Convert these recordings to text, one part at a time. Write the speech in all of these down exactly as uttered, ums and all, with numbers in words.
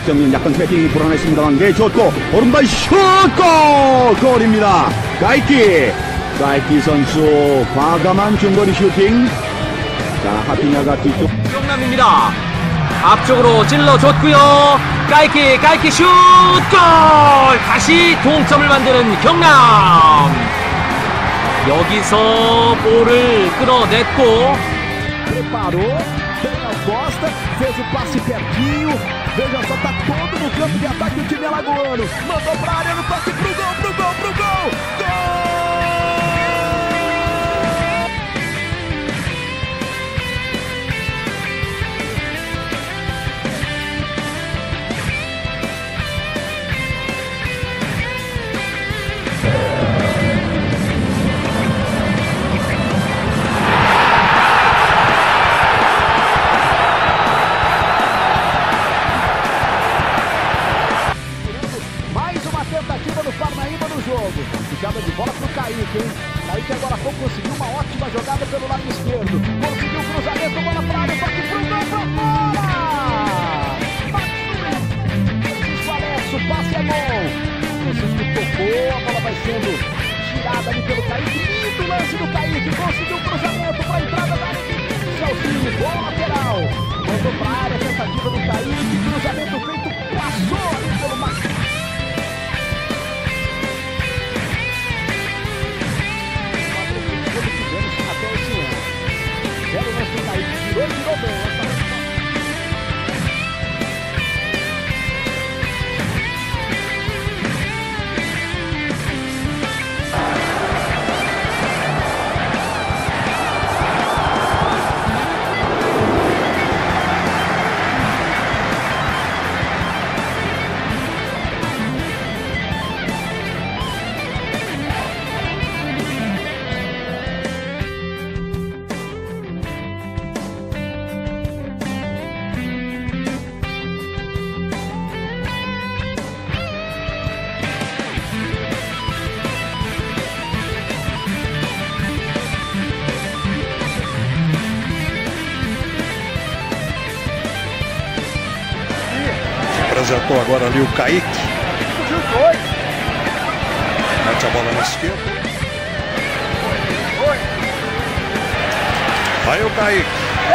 박정민 약간 패딩이 불어냈습니다만 내줬고 오른발 슛! 골! 골입니다. 가이키 가이키 선수 과감한 중거리 슈팅. 자, 하피냐가 뒤쪽 경남입니다. 앞쪽으로 찔러줬고요. 가이키 가이키 슛! 골! 다시 동점을 만드는 경남. 여기서 볼을 끌어냈고 preparou, bem ao Costa, fez o passe pertinho. Veja só, tá todo no campo de ataque do time alagoano. Mandou pra área no toque pro gol, pro gol, pro gol. Gol! Tentativa do Parnaíba no jogo. Jogada de bola pro Kaique, hein? Kaique agora há pouco conseguiu uma ótima jogada pelo lado esquerdo. Conseguiu o cruzamento, bola pra área, toque pro gol, pra fora! Francisco Alexo, passe é gol. Francisco tocou, a bola vai sendo tirada ali pelo Kaique. Lindo lance do Kaique, conseguiu o cruzamento pra entrada da área. Celcinho, bola lateral. Mandou pra área, tentativa do Kaique, cruzamento feito, passou ali pelo Marcos. Belo lance do Kaique, tirou, tirou bem. Apresentou agora ali o Kaique. Mete a bola na esquerda. Aí o Kaique.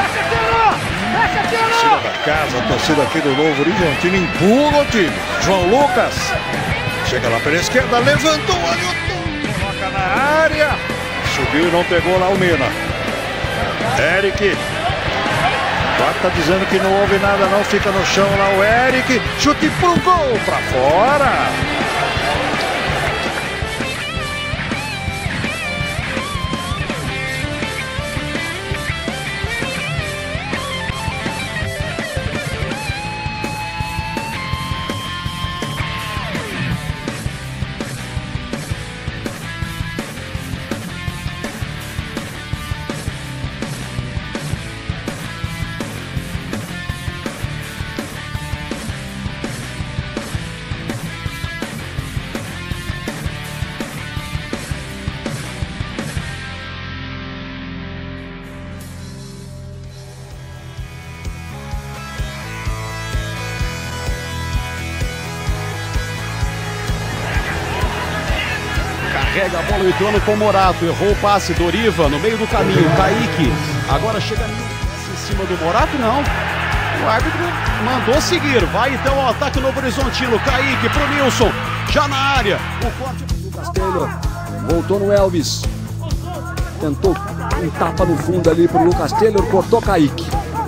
Torcida da casa, a torcida aqui do Novo Horizontino empurra o time. João Lucas. Chega lá pela esquerda, levantou ali o tom. Coloca na área. Subiu e não pegou lá o Mina. Eric. Tá dizendo que não houve nada não, fica no chão lá o Eric, chute pro gol, pra fora. Carrega a bola entrando com o Morato, errou o passe, Doriva no meio do caminho, Kaique, agora chega em cima do Morato, não, o árbitro mandou seguir, vai então ao ataque Novo Horizontino, Kaique pro Nilson, já na área, o corte do Taylor, voltou no Elvis, tentou um tapa no fundo ali pro Lucas Taylor, cortou Kaique.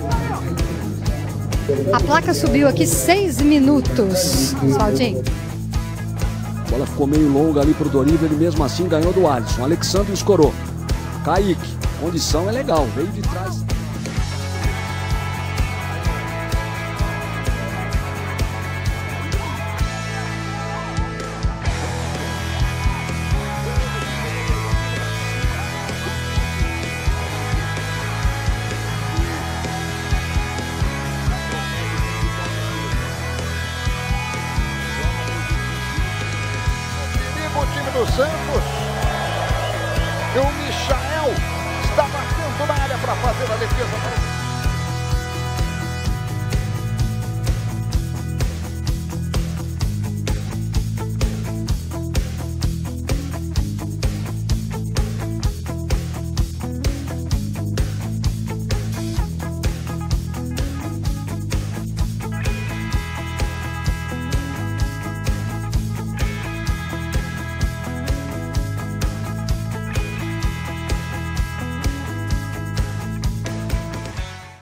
A placa subiu aqui seis minutos, Saldinho. A bola ficou meio longa ali pro Doriva, ele mesmo assim ganhou do Alisson. Alexandre escorou. Kaique, condição é legal, veio de trás. O time do Santos, e o Michael está batendo na área para fazer a defesa.